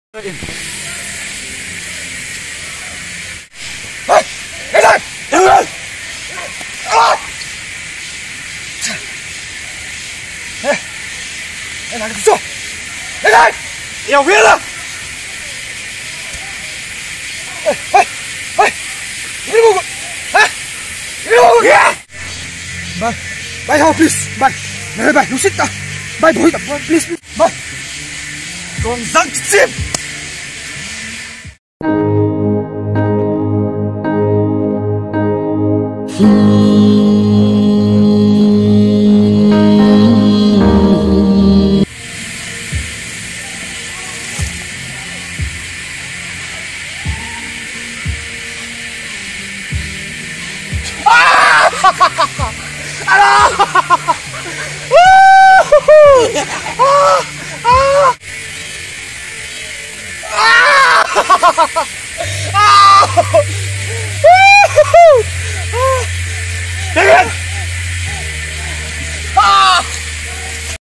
Hei, Nathan! Jangan!哪里不错？Nathan! 要晕了！你别过来！你别过来！Bye, how please? Bye, bye, Lucid ta. Bye, boy, please, bye. Con rắn chim.